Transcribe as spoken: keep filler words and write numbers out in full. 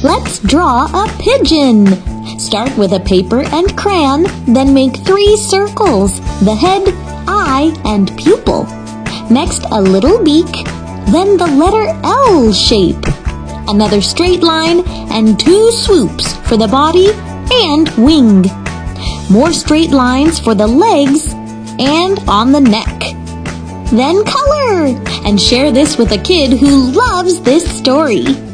Let's draw a pigeon. Start with a paper and crayon, then make three circles, the head, eye, and pupil. Next, a little beak, then the letter L shape. Another straight line, and two swoops for the body and wing. More straight lines for the legs and on the neck. Then color, and share this with a kid who loves this story.